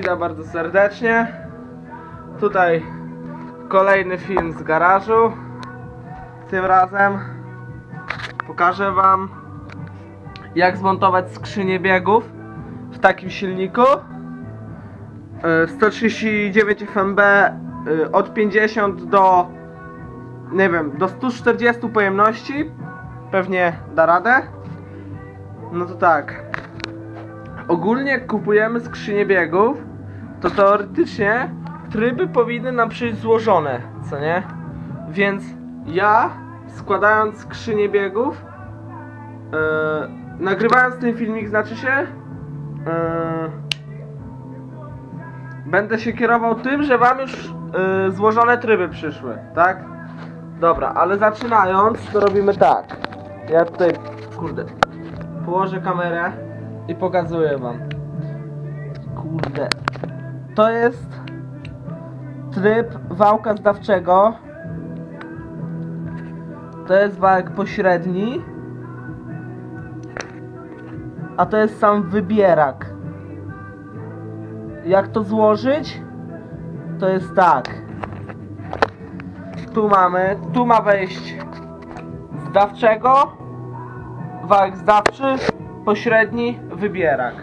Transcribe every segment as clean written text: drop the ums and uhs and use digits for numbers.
witam bardzo serdecznie. Tutaj kolejny film z garażu. Tym razem pokażę wam, jak zmontować skrzynię biegów w takim silniku 139 FMB od 50 do, nie wiem, do 140 pojemności. Pewnie da radę. No to tak, ogólnie jak kupujemy skrzynię biegów, to teoretycznie tryby powinny nam przyjść złożone, co nie? Więc ja, składając skrzynię biegów, nagrywając ten filmik, znaczy się, będę się kierował tym, że wam już złożone tryby przyszły, tak? Dobra, ale zaczynając, to robimy tak. Ja tutaj, kurde, położę kamerę i pokazuję wam. Kurde, to jest tryb wałka zdawczego. To jest wałek pośredni, a to jest sam wybierak. Jak to złożyć? To jest tak. Tu ma wejść zdawczego, wałek zdawczy, pośredni, wybierak.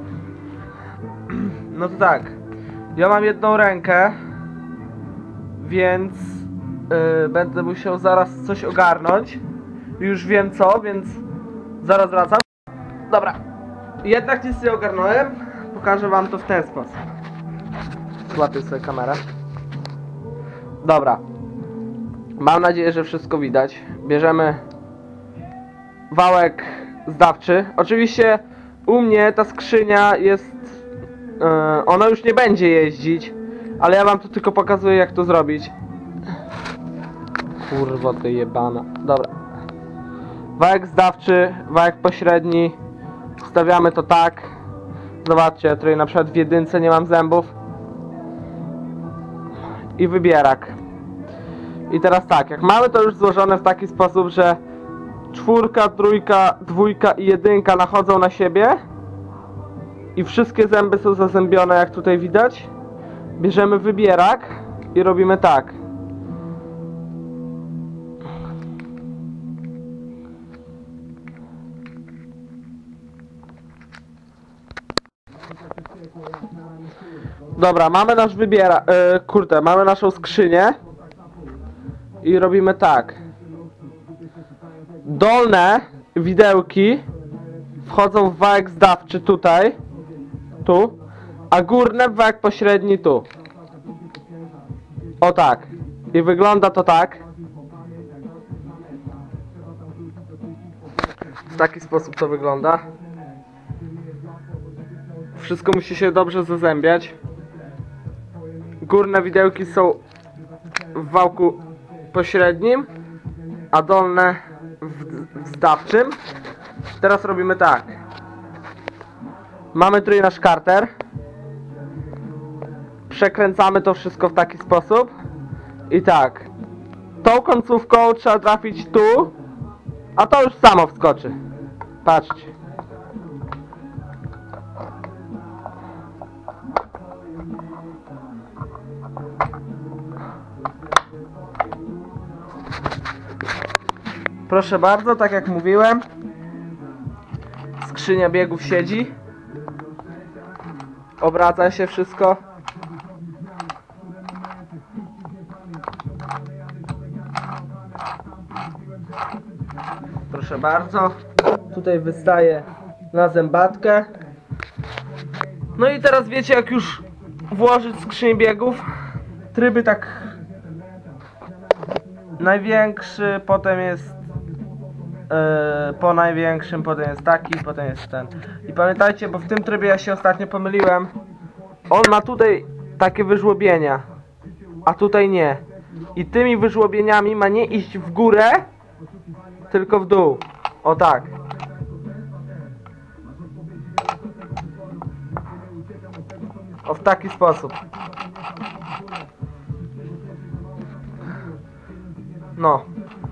No to tak, ja mam jedną rękę, więc będę musiał zaraz coś ogarnąć. Już wiem co, więc zaraz wracam. Dobra, jednak nic nie ogarnąłem. Pokażę wam to w ten sposób. Złapię sobie kamerę. Dobra, mam nadzieję, że wszystko widać. Bierzemy wałek zdawczy. Oczywiście u mnie ta skrzynia jest, ona już nie będzie jeździć, ale ja wam tu tylko pokazuję, jak to zrobić. Kurwa ty jebana. Dobra, wałek zdawczy, wałek pośredni. Wstawiamy to tak. Zobaczcie, ja tutaj na przykład w jedynce nie mam zębów. I wybierak. I teraz tak, jak mamy to już złożone w taki sposób, że czwórka, trójka, dwójka i jedynka nachodzą na siebie i wszystkie zęby są zazębione, jak tutaj widać, bierzemy wybierak i robimy tak. Dobra, mamy nasz wybierak, kurde, mamy naszą skrzynię i robimy tak. Dolne widełki wchodzą w wałek zdawczy tutaj, tu, a górne w wałek pośredni tu. O tak. I wygląda to tak. W taki sposób to wygląda. Wszystko musi się dobrze zazębiać. Górne widełki są w wałku pośrednim, a dolne w zdawczym. Teraz robimy tak. Mamy tutaj nasz karter. Przekręcamy to wszystko w taki sposób. I tak. Tą końcówką trzeba trafić tu, a to już samo wskoczy. Patrzcie. Proszę bardzo, tak jak mówiłem, skrzynia biegów siedzi, obraca się wszystko. Proszę bardzo, tutaj wystaje na zębatkę. No i teraz wiecie, jak już włożyć skrzynię biegów. Tryby tak największy, potem jest po największym, potem jest taki, potem jest ten. I pamiętajcie, bo w tym trybie ja się ostatnio pomyliłem. On ma tutaj takie wyżłobienia, a tutaj nie. I tymi wyżłobieniami ma nie iść w górę, tylko w dół. O tak. O, w taki sposób. No.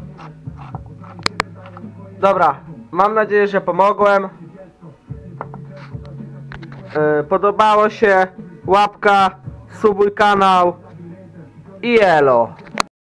Dobra, mam nadzieję, że pomogłem. Podobało się. łapka, subuj kanał i elo.